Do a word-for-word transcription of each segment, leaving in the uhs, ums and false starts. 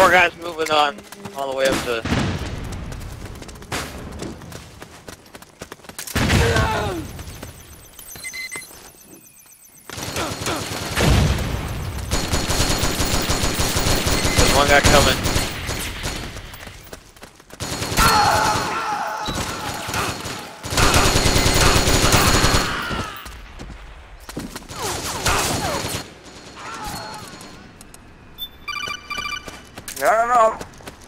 more guys moving on all the way up to... There's one guy coming. I don't know.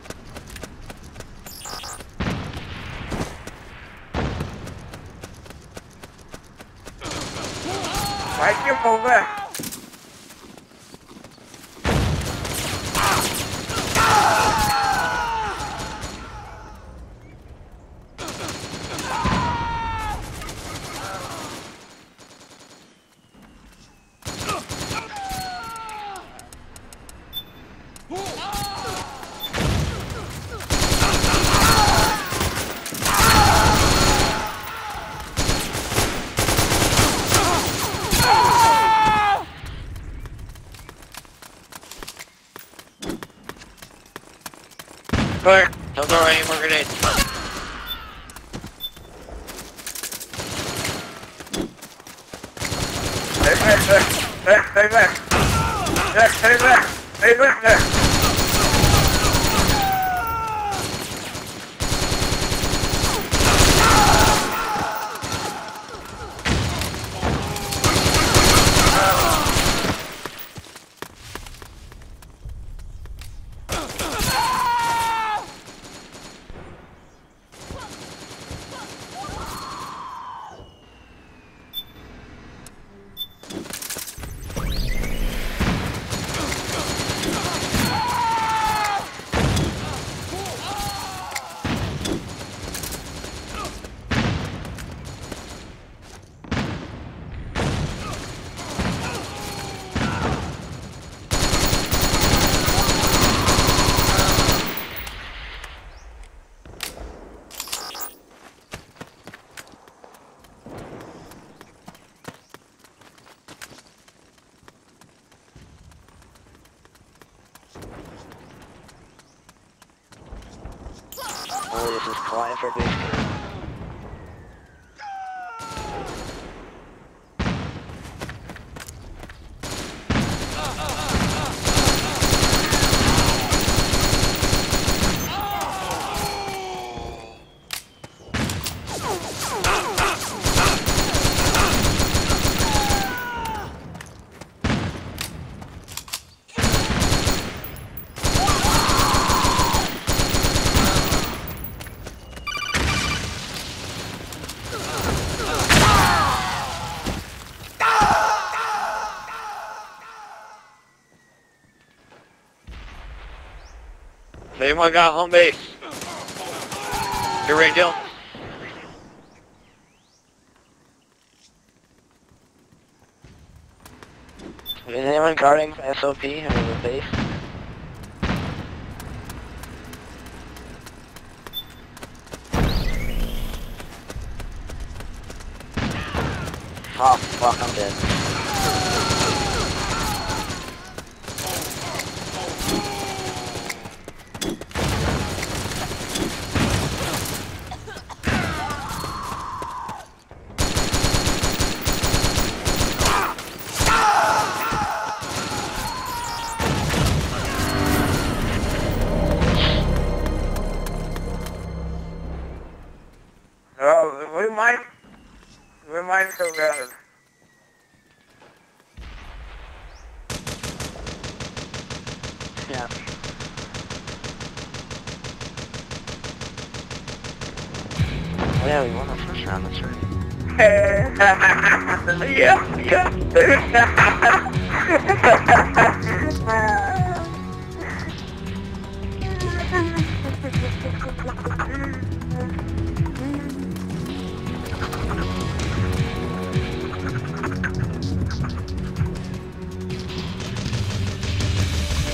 Why you move it? Clear. Don't throw any more grenades. Stay back, stay back, stay back. Stay, stay back, stay back there. Oh, this is quiet for base. Anyone got home base? You're ready, Dylan? Is anyone guarding S O P or the base? Oh fuck, I'm dead. Oh, we might, we might go together. Yeah. Oh yeah, we won the first round, that's right. Yeah, yeah.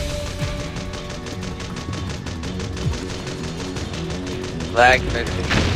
Lag fixing.